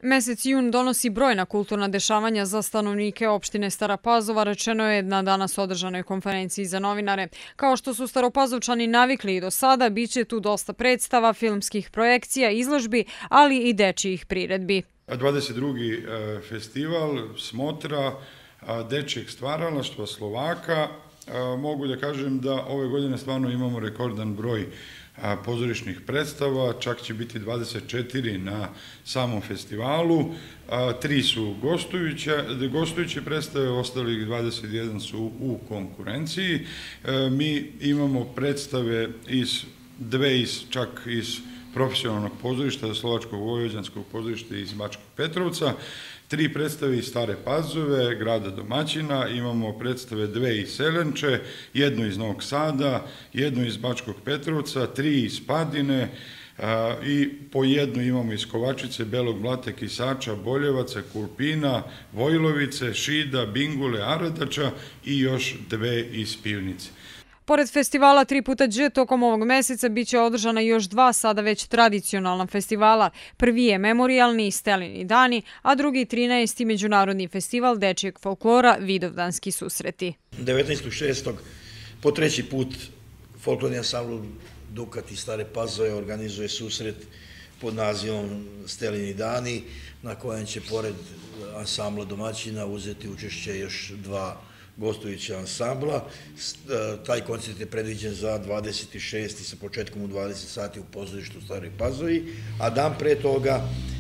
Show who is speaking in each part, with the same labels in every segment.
Speaker 1: Mesec jun donosi brojna kulturna dešavanja za stanovnike opštine Stara Pazova, rečeno je na danas održanoj konferenciji za novinare. Kao što su Staropazovčani navikli i do sada, biće tu dosta predstava, filmskih projekcija, izložbi, ali i dečijih priredbi.
Speaker 2: 22. festival Smotra dečijeg stvaralaštva Slovaka. Mogu da kažem da ove godine stvarno imamo rekordan broj pozorišnih predstava, čak će biti 24 na samom festivalu, 3 su gostujuće predstave, ostalih 21 su u konkurenciji. Mi imamo predstave čak iz profesionalnog pozorišta, Slovačkog vojvođanskog pozorišta iz Bačkog Petrovca, 3 predstave iz Stare Pazove, grada domaćina, imamo predstave 2 iz Selenče, 1 iz Novog Sada, 1 iz Bačkog Petrovca, 3 iz Padine i po 1 imamo iz Kovačice, Belog Blata, Kisača, Boljevaca, Kulpina, Vojlovice, Šida, Bingule, Aradača i još 2 iz Pivnice.
Speaker 1: Pored festivala 3x tokom ovog meseca biće održana još 2 sada već tradicionalna festivala. Prvi je memorijalni Stelini dani, a drugi 13. međunarodni festival dečijeg folklora Vidovdanski susreti.
Speaker 3: 19.6. po 3. put folklorni ansambl Dukat iz Stare Pazove organizuje susret pod nazivom Stelini dani, na kojem će pored ansambla domaćina uzeti učešće još 2 gostujuća ansambla. Taj koncert je predviđen za 26. sa početkom u 20 sati u pozorištu u Staroj Pazovi, a dan pre toga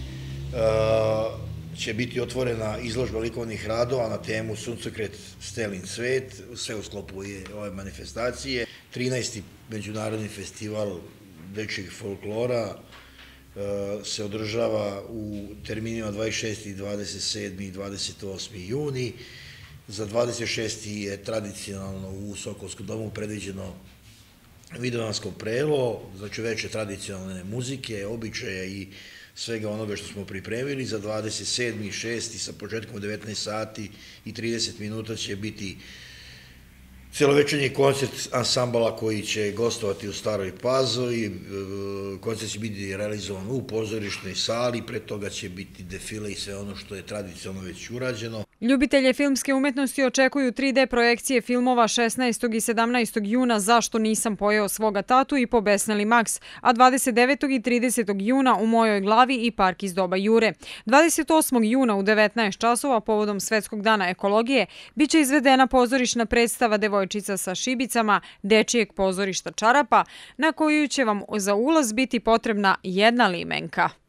Speaker 3: će biti otvorena izložba likovnih radova na temu Suncokret Stelin svet, sve u sklopu ove manifestacije. 13. međunarodni festival dečijeg folklora se održava u terminima 26. 27. i 28. juni. Za 26. je tradicionalno u Sokolskom domu predviđeno vidovansko prelo, znači veće tradicionalne muzike, običaje i svega onoga što smo pripremili. Za 27. i 6. sa početkom u 19 sati i 30 minuta će biti celovečernji koncert ansambala koji će gostovati u Staroj Pazovi. Koncert će biti realizovan u pozorišnoj sali, pre toga će biti defile i sve ono što je tradicionalno već urađeno.
Speaker 1: Ljubitelje filmske umetnosti očekuju 3D projekcije filmova 16. i 17. juna Zašto nisam pojeo svoga tatu i Pobesneli Maks, a 29. i 30. juna U mojoj glavi i Park iz doba Jure. 28. juna u 19 časova povodom Svetskog dana ekologije biće izvedena pozorišna predstava Devojčica sa šibicama dečijeg pozorišta Čarapa, na koju će vam za ulaz biti potrebna 1 limenka.